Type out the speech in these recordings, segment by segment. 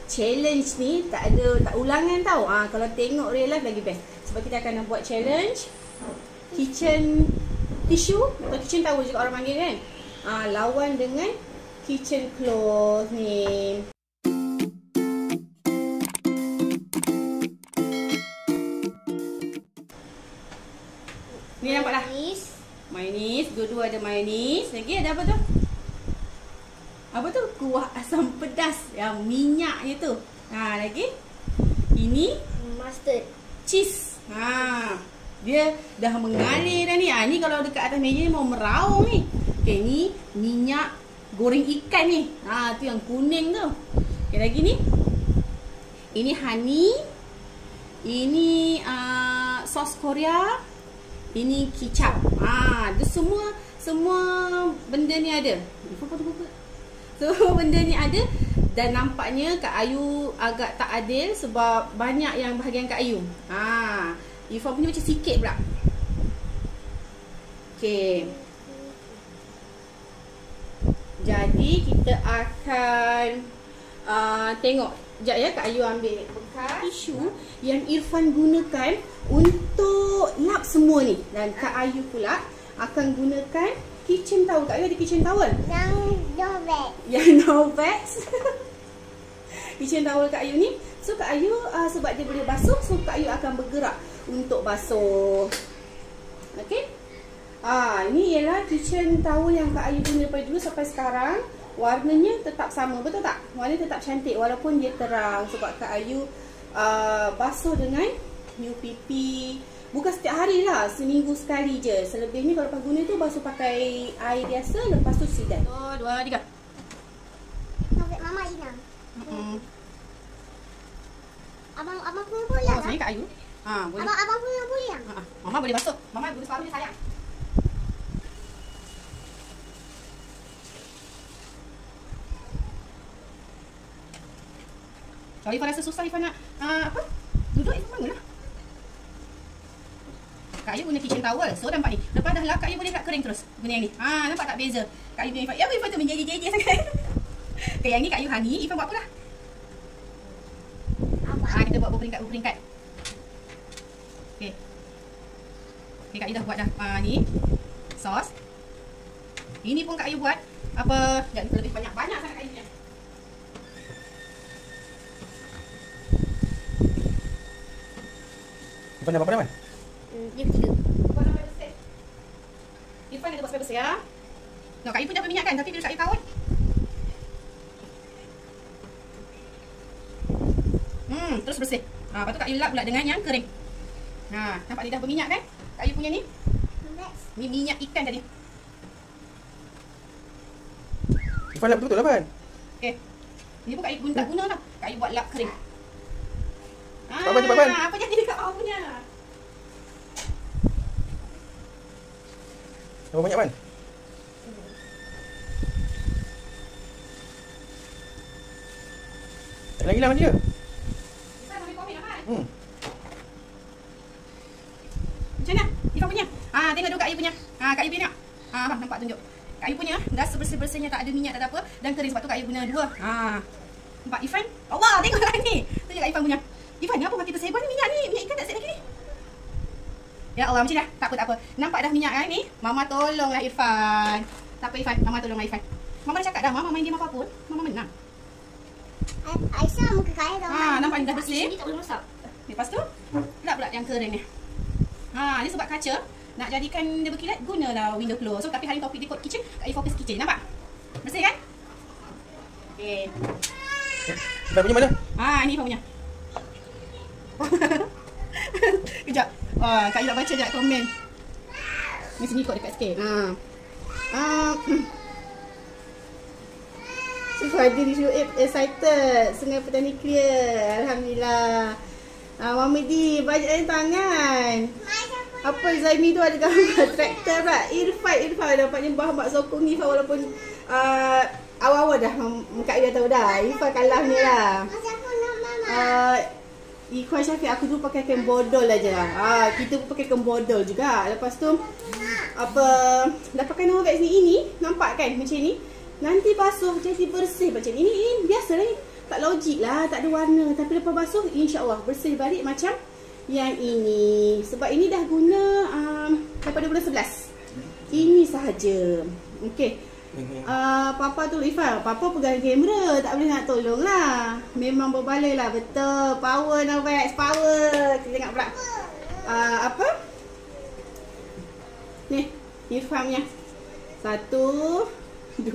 challenge ni tak ulangan tau. Kalau tengok real life lagi best. Sebab kita akan buat challenge kitchen tissue atau kitchen towel juga orang panggil kan. Lawan dengan kitchen cloth ni. Ni nampak dah. Mayonis, dua-dua ada mayonis. Lagi ada apa tu? Apa tu? Kuah asam pedas yang minyaknya tu. Lagi. Ini mustard. Cheese. Dia dah mengalir dah ni. Ni kalau dekat atas meja ni mau meraung ni. Okey, ni minyak goreng ikan ni. Tu yang kuning tu. Okey, lagi ni. Ini honey. Ini sos Korea. Ini kicap. Dia semua benda ni ada. Semua benda ni ada. Dan nampaknya Kak Ayu agak tak adil sebab banyak yang bahagian Kak Ayu. Ifah punya macam sikit pula. Okey. Jadi kita akan tengok. Sekejap ya, Kak Ayu ambil bekas tisu yang Irfan gunakan untuk lap semua ni. Dan Kak Ayu pula akan gunakan kitchen towel. Kak Ayu ada kitchen towel? Yang Novex. Kitchen towel Kak Ayu ni. So Kak Ayu sebab dia boleh basuh, so Kak Ayu akan bergerak untuk basuh. Okey. Ini ialah kitchen towel yang Kak Ayu guna daripada dulu sampai sekarang. Warnanya tetap sama, betul tak? Warnanya tetap cantik walaupun dia terang. Sebab Kak Ayu basuh dengan UPP. Bukan setiap hari lah, seminggu sekali je. Selebihnya kalau lepas guna tu basuh pakai air biasa, lepas tu sidai. 1, 2, 3. Mama Ina. Abang punya boleh lah. Sebenarnya Kak Ayu. Boleh. Abang punya boleh lah. Mama boleh basuh. Mama guna sepatu dia sayang. Kalau Ifah rasa susah, Ifah nak duduk, Ifah bangun lah. Kak Ayu guna kitchen towel. So nampak ni. Lepas dah lap, Kak Ayu boleh lap kering terus. Guna yang ni. Nampak tak beza? Kak Ayu punya Ifah. Ifah tu menjeje-jeje sangat. Okay, yang ni Kak Ayu honey. Ifah buat apa lah? Kita buat berperingkat. Okay. Okay, Kak Ayu dah buat dah. Ni sos. Ini pun Kak Ayu buat. Apa? Lebih banyak sangat Kak Ayu punya. Irfan dah berapa lama? Dia ketiga. Irfan ada buat sampai bersih ya. Kak Ayu pun dapat minyak kan, tapi bila Kak Ayu kawat. Terus bersih. Lepas tu Kak Ayu lap pula dengan yang kering. Nampak dia dah berminyak kan? Kak Ayu punya ni. Ni minyak ikan tadi. Irfan lap betul-betul lah Pan? Okay. Ni pun Kak Ayu tak guna tau. Kak Ayu buat lap kering. Cepat Pan. Apa jadi dekat bawah punya? Berapa banyak Pan? Tak lagi lah mandi dia. Kita boleh komen apa? Hmm. Macam mana? Ifah punya. Tengok dulu Kak Ayu punya. Kak Ayu punya. Abang nampak tunjuk. Kak Ayu punya dah sebersih-bersihnya, tak ada minyak, tak ada apa. Dan kering, sebab tu Kak Ayu guna dua. Nampak Irfan? Allah, tengoklah ni. Tunjuk Kak Irfan punya. Irfan, apa kaki tersebar ni minyak ni? Minyak ikan tak set lagi ni. Ya Allah, macam dah. Tak apa. Nampak dah minyak kan ni? Mama tolonglah Irfan. Tak apa Irfan, Mama tolonglah Irfan. Mama dah cakap dah, Mama main game apa-apa pun, Mama menang. Aisyah muka kaya tau. Nampak ni dah bersih. Ni tak boleh masak. Lepas tu, lap pula yang kering ni. Ni sebab kaca, nak jadikan dia berkilat, gunalah window close. So, tapi hari ni topik dia kod kitchen, Kak Ayu fokus kitchen. Nampak? Bersih kan? Okay. Irfan punya mana? Ni Irfan punya. Kejap. Kak Ayu nak baca sekejap komen. Ni sini kot dekat sikit. Si Fadil Syuib excited. Sungai Petani clear. Alhamdulillah. Mama Di, banyak tangan. Apa Zaimi tu ada gambar traktor tak? Irfan dapatnya Mak sokong Irfan walaupun awal-awal dah Kak Ayu dah tahu dah. Irfan kalah ni lah. Ikhwan Syafiq, aku dulu pakai kain bodol aja. Kita pun pakai kain bodol juga. Lepas tu apa, dah pakai Novex ni, ini nampak kan macam ni. Nanti basuh jadi bersih macam ni. Ini biasa lah ni. tak logik lah, tak ada warna. Tapi lepas basuh, insya-Allah bersih balik macam yang ini. Sebab ini dah guna daripada bulan 11. Ini sahaja. Okey. Papa tu Ifan, Papa pegang kamera, tak boleh nak tolong lah. Memang berbaloi lah, betul. Power Novex, power. Kita tengok pula. Apa? Ni, Irfan punya. 1, 2,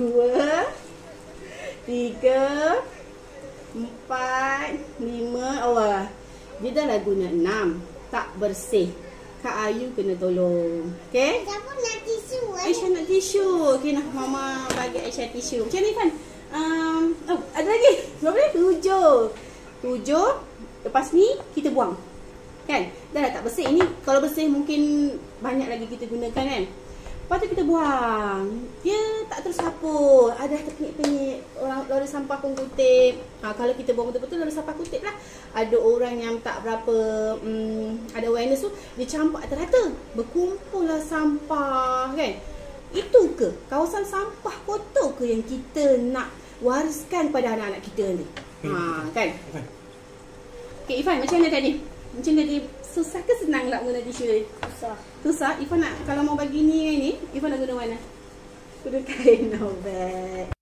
3, 4, 5. Allah. Dia dah lah guna 6. Tak bersih. Kak Ayu kena tolong. Okay? Siapa nak tisu? Aisyah nak tisu. Okay, nak Mama bagi Aisyah tisu. Macam ni, Fan? Ada lagi. Berapa ni? 7. Lepas ni, kita buang. Kan? Dah lah tak bersih. Ini kalau bersih mungkin banyak lagi kita gunakan kan? Lepas tu kita buang. Dia tak tersapu. Ada terpenyik-penyik. Orang lori sampah pun kutip. Kalau kita buang betul-betul lori sampah kutip lah. Ada orang yang tak berapa ada awareness tu, dia campak rata. Berkumpul lah sampah kan. Itu ke kawasan sampah kotor ke yang kita nak wariskan pada anak-anak kita ni? Kan? Okay, Ifan, macam mana tadi? Macam tadi, susah ke senang nak guna tisu tadi? Susah. Susah? Ifan nak, kalau mau bagi ni, Ifan nak guna mana? Guna kain Novex.